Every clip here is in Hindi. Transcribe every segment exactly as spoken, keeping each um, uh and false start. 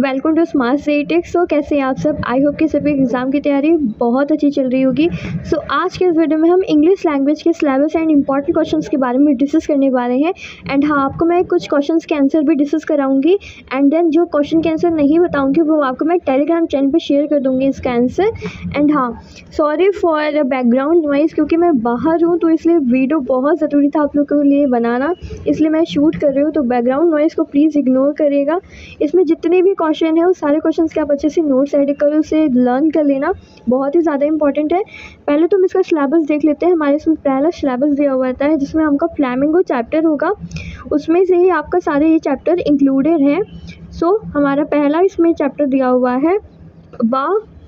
वेलकम टू स्मार्ट सेटिक्स। सो कैसे हैं आप सब? आई होप कि सभी एग्ज़ाम की तैयारी बहुत अच्छी चल रही होगी। सो so, आज के इस वीडियो में हम इंग्लिश लैंग्वेज के सिलेबस एंड इंपॉर्टेंट क्वेश्चंस के बारे में डिस्कस करने वाले हैं। एंड हाँ, आपको मैं कुछ क्वेश्चंस के आंसर भी डिस्कस कराऊंगी। एंड देन जो क्वेश्चन के आंसर नहीं बताऊंगी वो आपको मैं टेलीग्राम चैनल पर शेयर कर दूँगी इसका आंसर। एंड हाँ, सॉरी फॉर बैकग्राउंड नॉइज़, क्योंकि मैं बाहर हूँ तो इसलिए वीडियो बहुत ज़रूरी था आप लोगों के लिए बनाना, इसलिए मैं शूट कर रही हूँ। तो बैकग्राउंड नॉइज़ को प्लीज़ इग्नोर करिएगा। इसमें जितने भी क्वेश्चन है उस सारे क्वेश्चंस के आप अच्छे से नोट्स ऐड कर उसे लर्न कर लेना, बहुत ही ज़्यादा इंपॉर्टेंट है। पहले तो हम इसका सिलेबस देख लेते हैं। हमारे इसमें पहला सिलेबस दिया हुआ है जिसमें हमका फ्लैमिंगो चैप्टर होगा, उसमें से ही आपका सारे ये चैप्टर इंक्लूडेड हैं। सो so, हमारा पहला इसमें चैप्टर दिया हुआ है Ba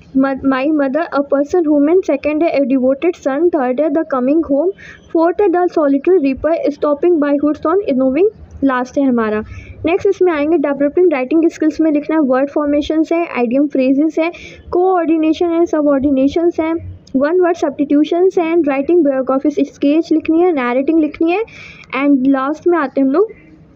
my mother a person women, second है ए डिवोटेड सन, थर्ड है द कमिंग होम, फोर्थ है the solitary reaper stopping by woods on evening, last है हमारा। नेक्स्ट इसमें आएंगे डेवलपिंग राइटिंग स्किल्स में लिखना है वर्ड फॉर्मेशंस है, आइडियम फ्रेजेस है, कोऑर्डिनेशन है, सबऑर्डिनेशंस है, वन वर्ड सब्स्टिट्यूशंस है, एंड राइटिंग बायोग्राफी स्केच लिखनी है, नैरेटिंग लिखनी है। एंड लास्ट में आते हैं हम लोग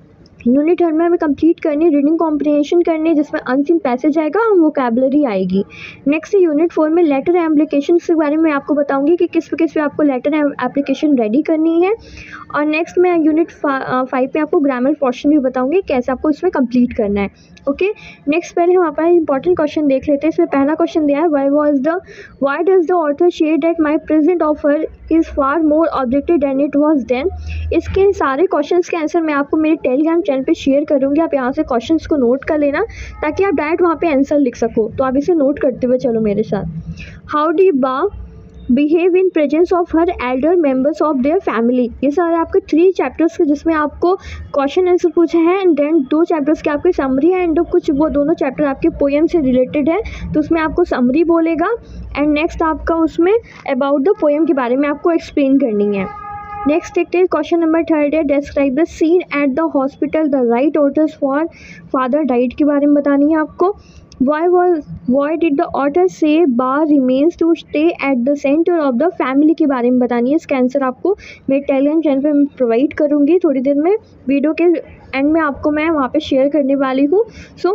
यूनिट हर में हमें कंप्लीट करनी है रीडिंग कॉम्प्रिहेंशन करनी है, जिसमें अनसीन पैसेज आएगा और वोकैबुलरी आएगी। नेक्स्ट यूनिट फोर में लेटर एप्लीकेशन के बारे में आपको बताऊंगी कि किस पे किस पे आपको लेटर एप्लीकेशन रेडी करनी है। और नेक्स्ट में यूनिट फाइव पे आपको ग्रामर पोर्शन भी बताऊंगी कैसे आपको इसमें कंप्लीट करना है। ओके, नेक्स्ट पहले हम आपका इंपॉर्टेंट क्वेश्चन देख लेते हैं। इसमें पहला क्वेश्चन दिया है why was the why does the author share that my present offer is far more objective than it was then. इसके सारे क्वेश्चंस के आंसर मैं आपको मेरे टेलीग्राम चैनल पे शेयर करूंगी। आप यहाँ से क्वेश्चंस को नोट कर लेना ताकि आप डायरेक्ट वहाँ पे आंसर लिख सको। तो आप इसे नोट करते हुए चलो मेरे साथ। How did Ba behave in presence of her elder members of their family. ये सारे आपके थ्री चैप्टर्स के जिसमें आपको क्वेश्चन आंसर पूछे हैं। एंड देन दो चैप्टर्स के आपकी समरी है, एंड कुछ वो दोनों चैप्टर आपके पोएम से रिलेटेड है तो उसमें आपको समरी बोलेगा। एंड नेक्स्ट आपका उसमें अबाउट द पोएम के बारे में आपको एक्सप्लेन करनी है। नेक्स्ट देखते हैं क्वेश्चन नंबर थर्ड है describe the scene at the hospital the right orders for father died के बारे में बतानी है आपको। Why was why did the author say Bar remains to stay at the center of the family के बारे में बतानी है। इसका आंसर आपको मेरे टेलीग्राम चैनल पे प्रोवाइड करूँगी थोड़ी देर में। वीडियो के एंड में आपको मैं वहाँ पे शेयर करने वाली हूँ। So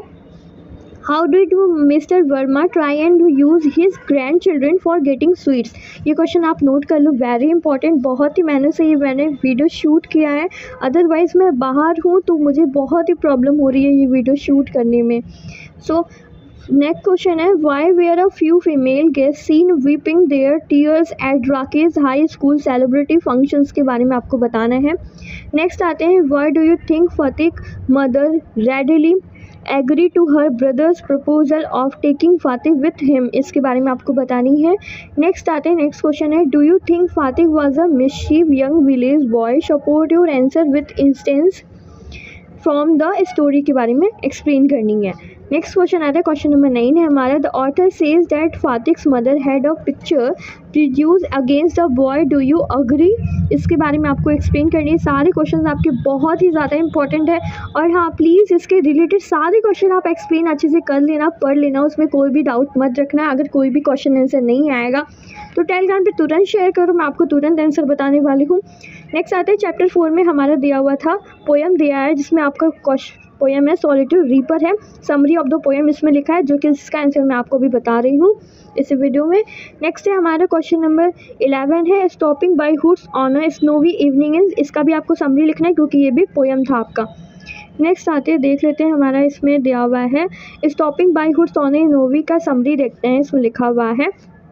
how did mister Verma try and use his grandchildren for getting sweets. ये क्वेश्चन आप नोट कर लो, वेरी इंपॉर्टेंट। बहुत ही मैंने से ये मैंने वीडियो शूट किया है, अदरवाइज़ मैं बाहर हूँ तो मुझे बहुत ही प्रॉब्लम हो रही है ये वीडियो शूट करने में। सो नेक्स्ट क्वेश्चन है why were a few female guest seen weeping their tears at Rakesh high school celebrity functions के बारे में आपको बताना है। नेक्स्ट आते हैं why do you think Phatik mother readily agree to her brothers proposal of taking Phatik with him, इसके बारे में आपको बतानी है। नेक्स्ट आते हैं नेक्स्ट क्वेश्चन है do you think Phatik was a mischief young village boy, support your answer with instances from the story के बारे में एक्सप्लेन करनी है। नेक्स्ट क्वेश्चन आता है क्वेश्चन नंबर नाइन है हमारा the author says that Phatik's mother had a picture produce against the boy, do you agree, इसके बारे में आपको एक्सप्लेन करनी है। सारे क्वेश्चन आपके बहुत ही ज़्यादा इंपॉर्टेंट है और हाँ प्लीज़ इसके रिलेटेड सारे क्वेश्चन आप एक्सप्लेन अच्छे से कर लेना, पढ़ लेना, उसमें कोई भी डाउट मत रखना। अगर कोई भी क्वेश्चन आंसर नहीं आएगा तो टेलीग्राम पे तुरंत शेयर करो, मैं आपको तुरंत आंसर बताने वाली हूँ। नेक्स्ट आते हैं चैप्टर फोर में हमारा दिया हुआ था पोएम दिया है जिसमें आपका क्वेश्चन पोएम है सॉलिटरी रीपर है, समरी ऑफ द पोएम इसमें लिखा है जो कि इसका आंसर मैं आपको भी बता रही हूँ इस वीडियो में। नेक्स्ट है हमारा क्वेश्चन नंबर इलेवन है stopping by woods on a snowy evening, इसका भी आपको समरी लिखना है क्योंकि ये भी पोएम था आपका। नेक्स्ट आते हैं देख लेते हैं हमारा इसमें दिया हुआ है stopping by woods on a snowy का समरी देखते हैं। इसमें लिखा हुआ है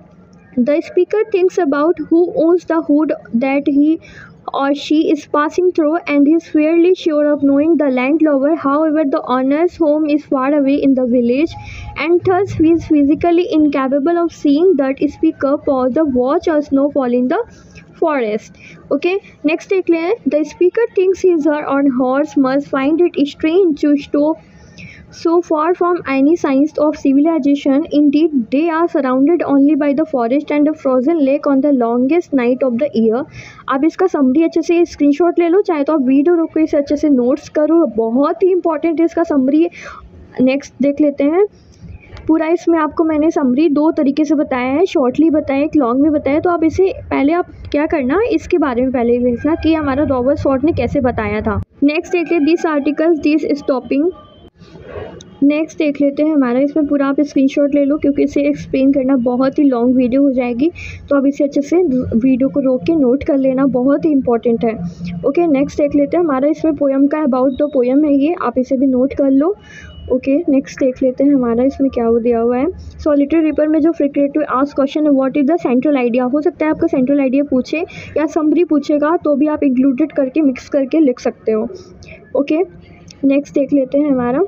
the speaker thinks about who owns the wood that he or she is passing through and he is fairly sure of knowing the landlord. However, the owner's home is far away in the village and thus he is physically incapable of seeing that speaker pause the watch or snowfall in the forest. Okay, next take le the speaker thinks his or on horse must find it strange to stop so far from any signs of civilization. Indeed, they are surrounded only by the forest and the frozen lake on the longest night of the year. आप इसका समरी अच्छे से स्क्रीनशॉट ले लो, चाहे तो आप वीडियो रोक के इसे अच्छे से नोट्स करो, बहुत ही इंपॉर्टेंट है इसका समरी। नेक्स्ट देख लेते हैं पूरा। इसमें आपको मैंने समरी दो तरीके से बताया है, शॉर्टली बताया, एक लॉन्ग में बताया। तो आप इसे पहले आप क्या करना इसके बारे में पहले देखना कि हमारा रॉबर्ट शॉर्ट ने कैसे बताया था। नेक्स्ट देखते हैं this articles this stopping next देख लेते हैं हमारा, इसमें पूरा आप स्क्रीनशॉट ले लो क्योंकि इसे एक्सप्लेन करना बहुत ही लॉन्ग वीडियो हो जाएगी, तो आप इसे अच्छे से वीडियो को रोक के नोट कर लेना, बहुत ही इंपॉर्टेंट है। ओके नेक्स्ट देख लेते हैं हमारा, इसमें पोयम का अबाउट द पोयम है ये, आप इसे भी नोट कर लो। ओके नेक्स्ट देख लेते हैं हमारा, इसमें क्या वो दिया हुआ है। सॉलिटरी रिपर में जो फ्रीक्वेंटली आस्क्ड क्वेश्चन है, what is the central idea, हो सकता है आपका सेंट्रल आइडिया पूछे या समरी पूछेगा, तो भी आप इंक्लूडेड करके मिक्स करके लिख सकते हो। ओके नेक्स्ट देख लेते हैं हमारा,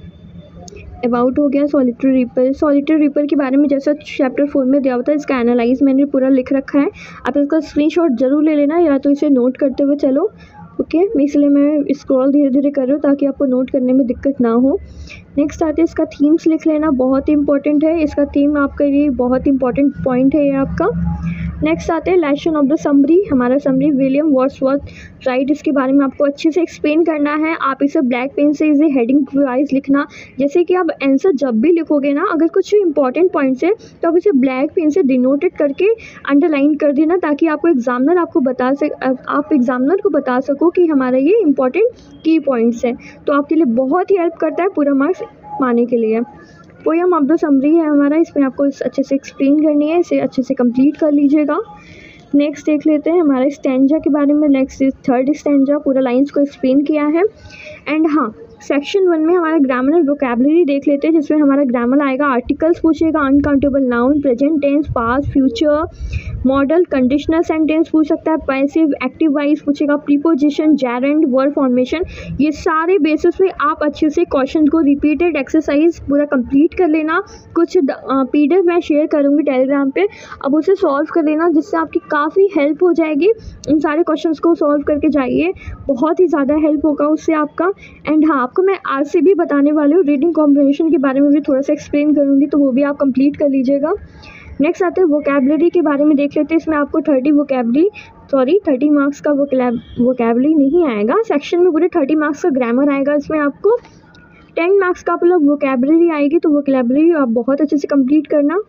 अबाउट हो गया सॉलिटरी रिपर। सॉलिटरी रिपर के बारे में जैसा चैप्टर फोर में दिया होता है, इसका एनालाइज मैंने पूरा लिख रखा है, आप इसका स्क्रीनशॉट जरूर ले लेना या तो इसे नोट करते हुए चलो। ओके मैं इसलिए मैं स्क्रॉल धीरे धीरे कर रही हूँ ताकि आपको नोट करने में दिक्कत ना हो। नेक्स्ट आते हैं इसका थीम्स लिख लेना, बहुत ही इंपॉर्टेंट है इसका थीम, आपका ये बहुत इंपॉर्टेंट पॉइंट है ये आपका। नेक्स्ट आते हैं लेसन ऑफ द समरी, हमारा समरी विलियम वर्ड्सवर्थ राइट, इसके बारे में आपको अच्छे से एक्सप्लेन करना है। आप इसे ब्लैक पेन से इसे हेडिंग वाइज लिखना, जैसे कि आप आंसर जब भी लिखोगे ना, अगर कुछ इंपॉर्टेंट पॉइंट्स है तो आप इसे ब्लैक पेन से डिनोटेड करके अंडरलाइन कर देना, ताकि आपको एग्जामिनर आपको बता सक आप एग्जामिनर को बता सको कि हमारा ये इंपॉर्टेंट की पॉइंट्स हैं, तो आपके लिए बहुत ही हेल्प करता है पूरा मार्क्स पाने के लिए। पोयम ऑफ द समरी है हमारा, इसमें आपको इस अच्छे से एक्सप्लेन करनी है, इसे अच्छे से कंप्लीट कर लीजिएगा। नेक्स्ट देख लेते हैं हमारे स्टैंजा के बारे में, नेक्स्ट थर्ड स्टैंजा पूरा लाइंस को एक्सप्लेन किया है। एंड हाँ सेक्शन वन में हमारा ग्रामर एंड वोकैबुलरी देख लेते हैं, जिसमें हमारा ग्रामर आएगा, आर्टिकल्स पूछेगा, uncountable noun, present tense, past, future, modal, conditional sentence पूछ सकता है, पैसिव एक्टिव वाइज पूछेगा, प्रीपोजिशन, जेरेंड, वर्ब फॉर्मेशन, ये सारे बेसिस पे आप अच्छे से क्वेश्चन को रिपीटेड एक्सरसाइज पूरा कंप्लीट कर लेना। कुछ पीडीएफ मैं शेयर करूँगी टेलीग्राम पे, अब उसे सॉल्व कर लेना, जिससे आपकी काफ़ी हेल्प हो जाएगी। इन सारे क्वेश्चंस को सॉल्व करके जाइए, बहुत ही ज़्यादा हेल्प होगा उससे आपका। एंड हाँ आपको मैं आज से भी बताने वाली हूँ रीडिंग कॉम्प्रिहेंशन के बारे में भी थोड़ा सा एक्सप्लेन करूँगी, तो वो भी आप कंप्लीट कर लीजिएगा। नेक्स्ट आते हैं वोकैबुलरी के बारे में देख लेते हैं, इसमें आपको thirty vocabulary sorry thirty marks का वोकैबुलरी नहीं आएगा, सेक्शन में पूरे थर्टी मार्क्स का ग्रामर आएगा, इसमें आपको टेन मार्क्स का मतलब वोकैबुलरी आएगी, तो वोकैबुलरी आप बहुत अच्छे से कंप्लीट करना।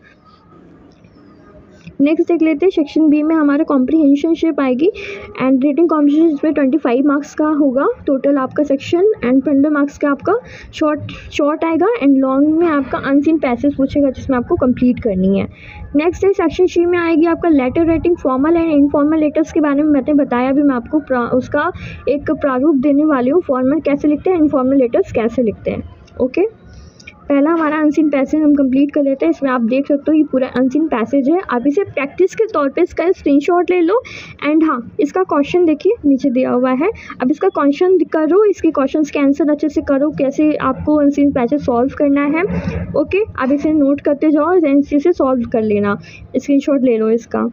नेक्स्ट देख लेते हैं सेक्शन बी में हमारा कॉम्प्रिहेंशनशिप आएगी एंड रीडिंग कॉम्प्रिहेंशन इसमें ट्वेंटी फाइव मार्क्स का होगा टोटल आपका सेक्शन, एंड पंद्रह मार्क्स का आपका शॉर्ट शॉर्ट आएगा, एंड लॉन्ग में आपका अनसीन पैसेज पूछेगा जिसमें आपको कंप्लीट करनी है। नेक्स्ट है सेक्शन सी में आएगी आपका letter writing, formal and informal letters के बारे में मैंने बताया भी, मैं आपको उसका एक प्रारूप देने वाली हूँ, फॉर्मल कैसे लिखते हैं, इनफॉर्मल लेटर्स कैसे लिखते हैं। ओके पहला हमारा अनसीन पैसेज हम कंप्लीट कर लेते हैं, इसमें आप देख सकते हो ये पूरा अनसीन पैसेज है, आप इसे प्रैक्टिस के तौर पे इसका स्क्रीनशॉट ले लो। एंड हाँ इसका क्वेश्चन देखिए नीचे दिया हुआ है, अब इसका क्वेश्चन करो, इसके क्वेश्चंस के आंसर अच्छे से करो, कैसे आपको अनसीन पैसेज सॉल्व करना है। ओके आप इसे नोट करते जाओ, इसे सॉल्व कर लेना, स्क्रीनशॉट ले लो इसका।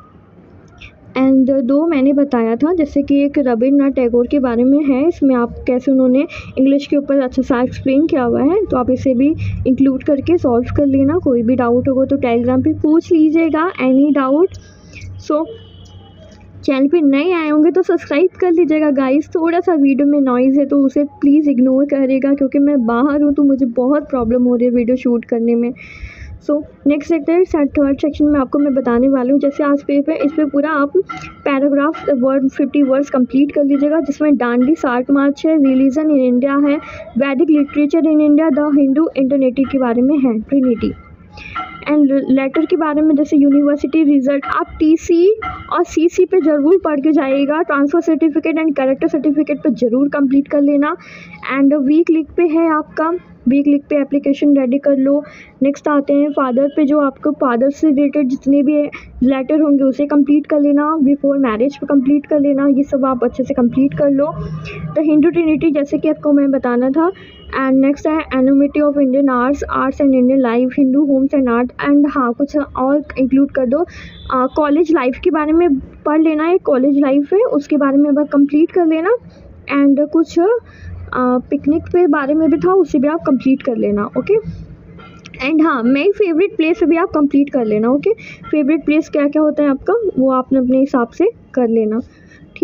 एंड दो मैंने बताया था, जैसे कि एक रविन्द्रनाथ टैगोर के बारे में है, इसमें आप कैसे उन्होंने इंग्लिश के ऊपर अच्छा सा एक्सप्लेन किया हुआ है, तो आप इसे भी इंक्लूड करके सॉल्व कर लेना। कोई भी डाउट होगा तो टेलीग्राम पे पूछ लीजिएगा, एनी डाउट। सो चैनल पे नए आए होंगे तो सब्सक्राइब कर लीजिएगा गाइस। थोड़ा सा वीडियो में नॉइज़ है तो उसे प्लीज़ इग्नोर करिएगा, क्योंकि मैं बाहर हूँ तो मुझे बहुत प्रॉब्लम हो रही है वीडियो शूट करने में। सो नेक्स्ट देखते हैं थर्ड सेक्शन में आपको मैं बताने वाली हूँ, जैसे आज पे पे इस पर पूरा आप paragraph word fifty words complete कर लीजिएगा, जिसमें डांडी सार्क मार्च है, रिलीजन इन इंडिया है, Vedic literature in India, the Hindu इंटरनेटी के बारे में है, ट्रिनिटी एंड लेटर के बारे में, जैसे यूनिवर्सिटी रिजल्ट। आप टीसी और सीसी पे ज़रूर पढ़ के जाइएगा, transfer certificate and character certificate पे ज़रूर कंप्लीट कर लेना। एंड वीक लिंक पे है आपका, वीक लिंक पे एप्लीकेशन रेडी कर लो। नेक्स्ट आते हैं फादर पे, जो आपको फादर से रिलेटेड जितने भी लेटर होंगे उसे कंप्लीट कर लेना, बिफोर मैरिज पे कंप्लीट कर लेना, ये सब आप अच्छे से कंप्लीट कर लो। द हिंदू ट्रिनिटी जैसे कि आपको मैं बताना था। एंड नेक्स्ट है anonymity of Indian arts, arts and Indian life, Hindu homes and art. And हाँ कुछ और इंक्लूड कर दो, कॉलेज लाइफ के बारे में पढ़ लेना है, कॉलेज लाइफ है उसके बारे में अब कंप्लीट कर लेना। एंड कुछ पिकनिक पे बारे में भी था, उसे भी आप कंप्लीट कर लेना। ओके एंड हाँ मेरी फेवरेट प्लेस भी आप कंप्लीट कर लेना। ओके फेवरेट प्लेस क्या क्या होता है आपका, वो आपने अपने हिसाब से कर लेना, ठीक है।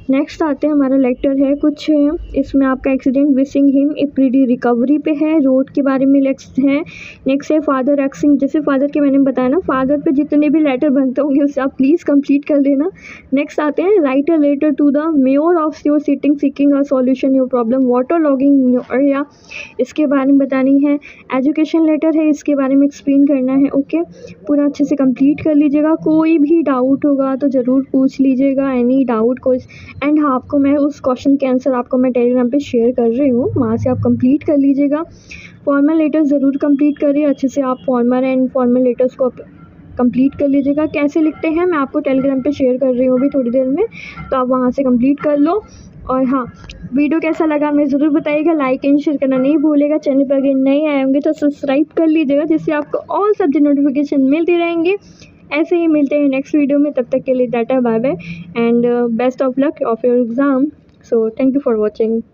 नेक्स्ट आते हैं, हमारा लेक्चर है कुछ, इसमें आपका एक्सीडेंट विशिंग हिम ए प्रीडी रिकवरी पे है, रोड के बारे में नेक्स्ट है। नेक्स्ट है फादर एक्सिंग, जैसे फादर के मैंने बताया ना, फादर पे जितने भी लेटर बनते होंगे उससे आप प्लीज़ कंप्लीट कर लेना। नेक्स्ट आते हैं, write a letter to the mayor of your city seeking a solution your problem, water logging in your area, इसके बारे में बतानी है। एजुकेशन लेटर है, इसके बारे में एक्सप्लेन करना है। ओके, पूरा अच्छे से कंप्लीट कर लीजिएगा। कोई भी डाउट होगा तो ज़रूर पूछ लीजिएगा, एनी डाउट कोई। एंड हाँ, आपको मैं उस क्वेश्चन के आंसर आपको मैं टेलीग्राम पे शेयर कर रही हूँ, वहाँ से आप कंप्लीट कर लीजिएगा। फॉर्मल लेटर्स ज़रूर कंप्लीट करिए अच्छे से, आप फॉर्मल एंड फॉर्मल लेटर्स को कंप्लीट कर लीजिएगा। कैसे लिखते हैं मैं आपको टेलीग्राम पे शेयर कर रही हूँ अभी थोड़ी देर में, तो आप वहाँ से कंप्लीट कर लो। और हाँ, वीडियो कैसा लगा मैं ज़रूर बताइएगा, लाइक एंड शेयर करना नहीं भूलेगा। चैनल पर अगर नए आए होंगे तो सब्सक्राइब कर लीजिएगा, जिससे आपको ऑल सब्जेक्ट नोटिफिकेशन मिलते रहेंगे। ऐसे ही मिलते हैं नेक्स्ट वीडियो में, तब तक के लिए tata bye bye and best of luck of your exam. So thank you for watching.